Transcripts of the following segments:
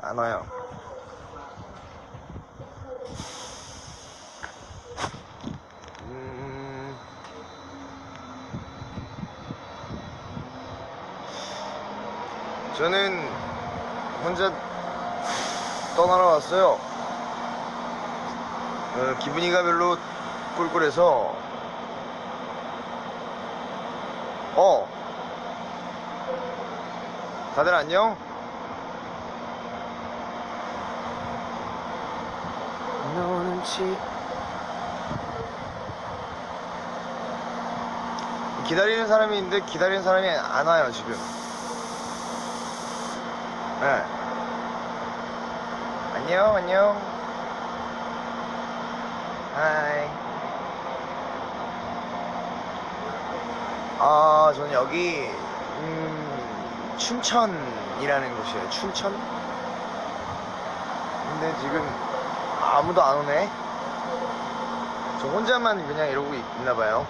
안 와요. 저는 혼자 떠나러 왔어요. 기분이가 별로 꿀꿀해서. 다들 안녕? 너는 기다리는 사람이 있는데 기다리는 사람이 안 와요 지금. 네. 안녕. 하이. 저는 여기 춘천이라는 곳이에요. 춘천? 근데 지금 아무도 안 오네. 저 혼자만 그냥 이러고 있나봐요.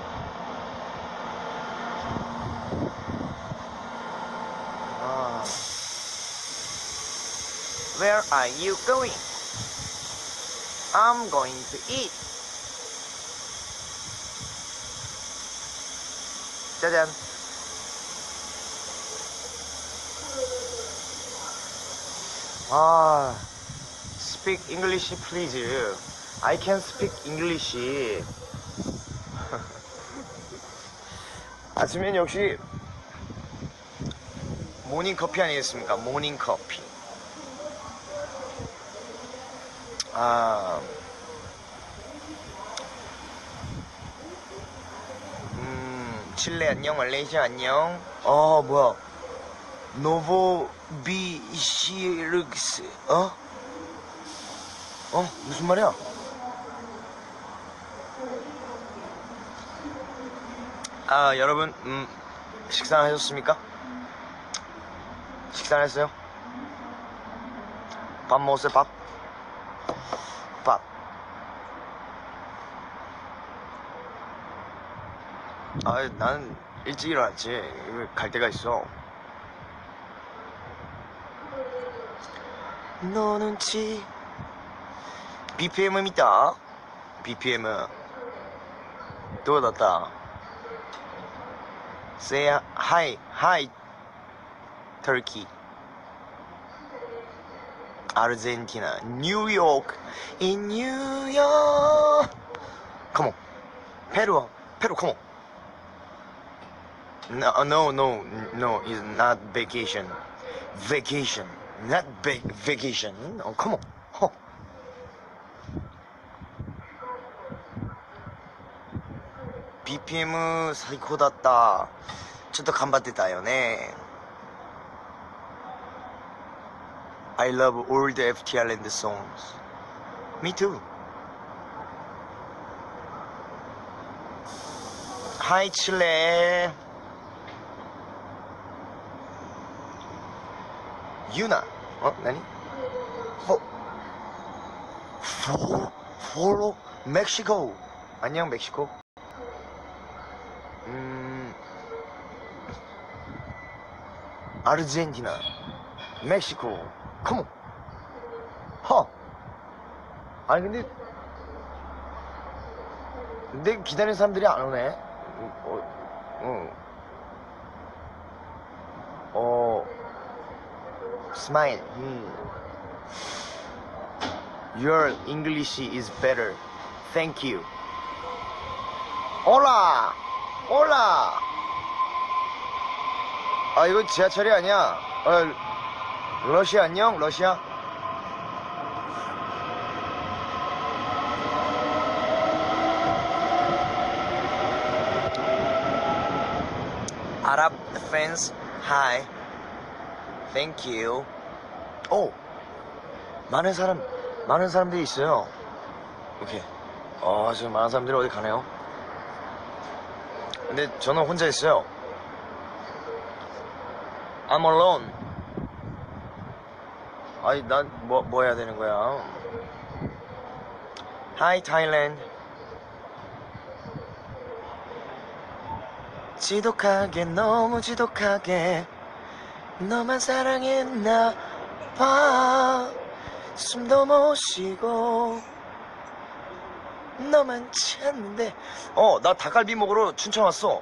Where are you going? I'm going to eat. 짜잔. Speak English please. I can speak English. 아침엔 역시 모닝커피 아니겠습니까? 모닝커피. 칠레 안녕, 말레이시아 안녕. 뭐야. 노보비시르그스. 무슨 말이야? 여러분, 식사 하셨습니까? 식사 했어요? 밥 먹었어요, 밥? 나는 일찍 일어났지. 왜 갈 데가 있어. 너는 BPM을 믿다. BPM은 どうだった? Say hi Turkey, Argentina, New York, in New York. Come on. Peru, come on. No, it's not vacation. Vacation, not vacation. Come on. BPM 最高だった。ちょっと頑張ってたよね。I love all the FT Island songs. Me too. Hi Chile. 유나.何? Follow Mexico. 안녕 멕시코. 아르헨티나, 멕시코, 컴온. 아니 근데 기다리는 사람들이 안 오네. Smile. Your English is better. Thank you. Hola. 이거 지하철이 아니야. 러시아 안녕, 러시아. Arab fans, hi. Thank you. 많은 사람들이 있어요. 오케이. 지금 많은 사람들이 어디 가네요. 근데 저는 혼자 있어요. I'm alone. 난 뭐 해야 되는 거야? Hi Thailand. 지독하게, 너무 지독하게 너만 사랑해 나 아파 숨도 못 쉬고 너만 찾는데. 나 닭갈비 먹으러 춘천 왔어.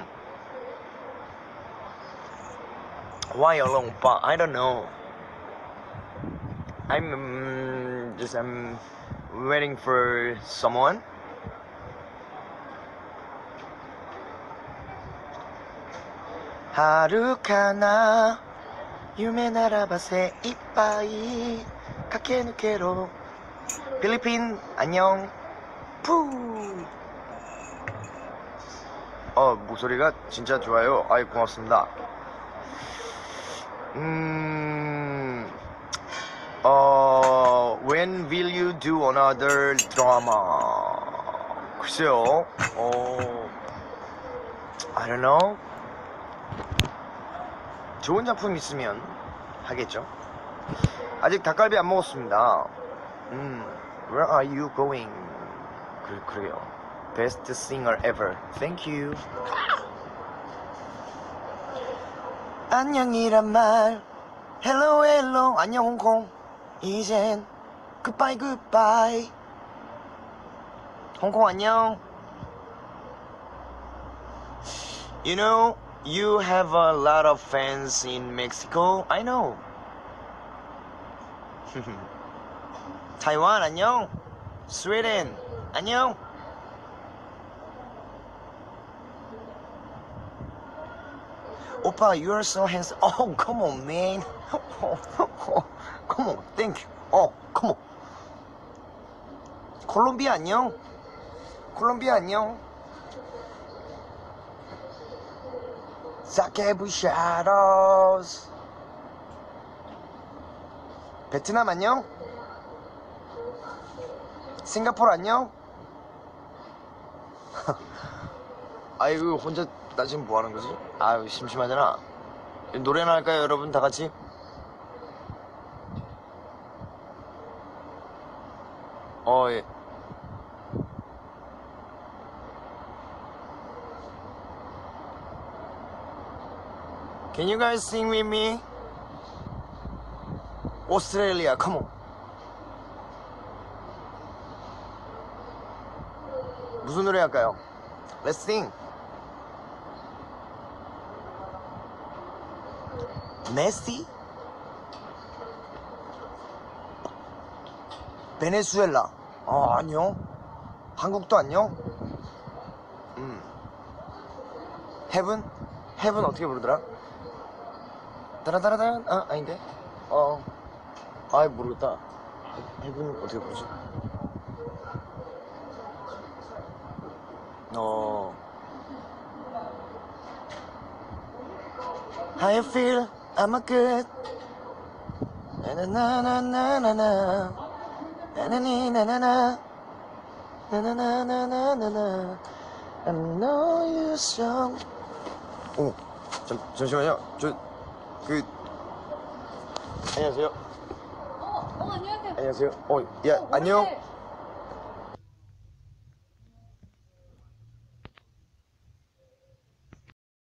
Why alone 오빠? I don't know. I'm waiting for someone. 하루카나夢ならば精一杯駆け抜けろ 필리핀 안녕. 푸. 목소리가 진짜 좋아요. 아이 고맙습니다. When will you do another drama? 글쎄요. I don't know. 좋은 작품 있으면 하겠죠. 아직 닭갈비 안 먹었습니다. Where are you going? 그러게요. Best singer ever. Thank you. 안녕이란 말. Hello, hello. 안녕, 홍콩. 이젠 goodbye, goodbye. 홍콩 안녕. You know, you have a lot of fans in Mexico. I know. 타이완 안녕. 스웨덴 안녕. 오빠, you are so handsome. Oh, come on, man. Come on, thank you. Come on. 콜롬비아 안녕. 콜롬비아 안녕. 사케부샤로스. 베트남 안녕. 싱가포르 안녕. 아이고 혼자 나 지금 뭐 하는 거지? 아유 심심하잖아. 노래나 할까요 여러분 다 같이? 예. Can you guys sing with me? Australia, come on. 무슨 노래 할까요? Let's sing. 메시? 베네수엘라. 안녕. 한국도 안녕. 헤븐? 헤븐 어떻게 부르더라? 따라따라따. 아닌데? 아이 모르겠다. 헤븐 어떻게 부르지? How you feel? I'm a good. Na na na na na na na na na na na na na na na. I know you're strong. 잠시만요. 안녕하세요. 안녕하세요. 안녕하세요. 안녕.